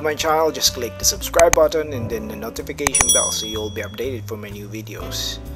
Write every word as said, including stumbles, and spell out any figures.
my channel, just click the subscribe button and then the notification bell so you'll be updated for my new videos.